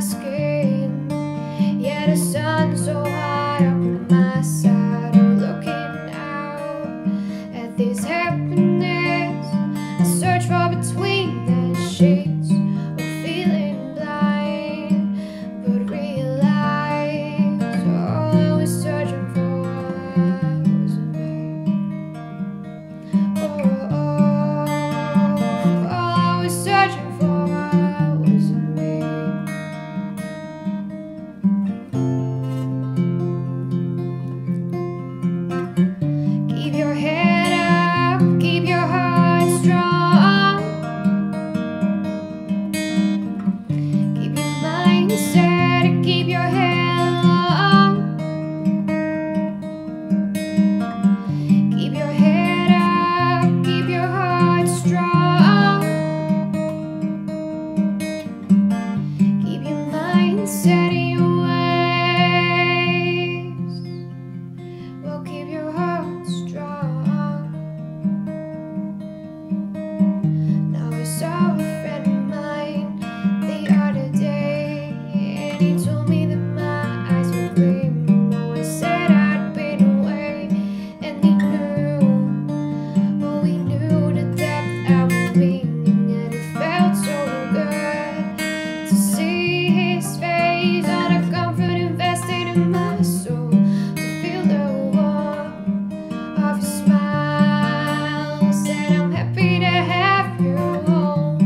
skin. Yeah, the sun's so hot up on my side, looking out at this happiness. I search for between the sheets, feeling blind, but realize all I was searching for wasn't me. All I was searching for wasn't me. Keep your head up, keep your heart strong, keep your mind set, keep your head long. Keep your head up, keep your heart strong, keep your mind set in your ways. Well, keep your heart strong. Now I saw a friend of mine the other day, and he told me that my eyes were green. Oh, I said I'd been away, and he knew, oh, he knew the depth I was being, and it felt so good to see his face, all the comfort invested in my soul, to feel the warmth of his smile. Said I'm happy to have you home.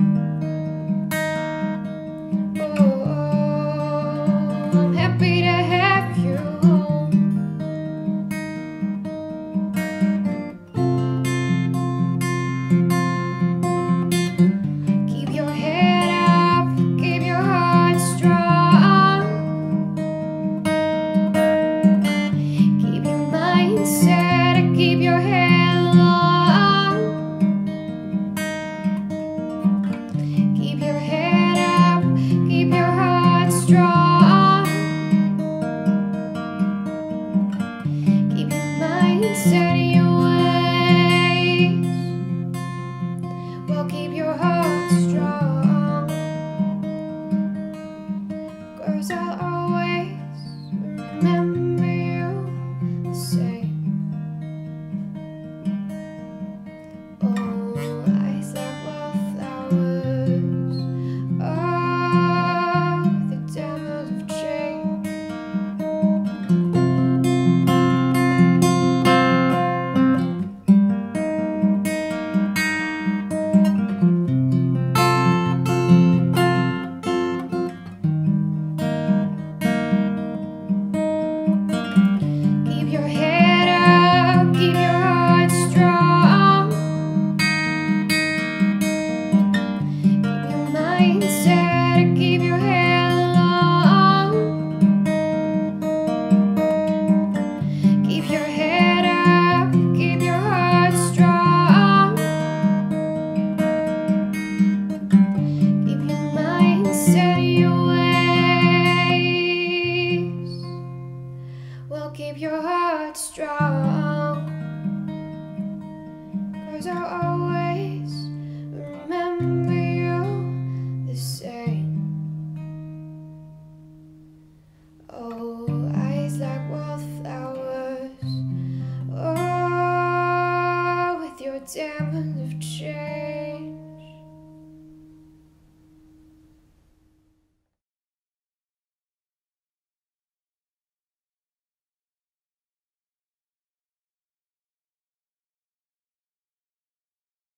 Oh, I'm happy to have you home. Keep your head up, keep your heart strong, keep your mind set, keep your head long. Keep your head up, keep your heart strong, keep your mind set in your ways. Well, keep your heart strong, 'cause I'll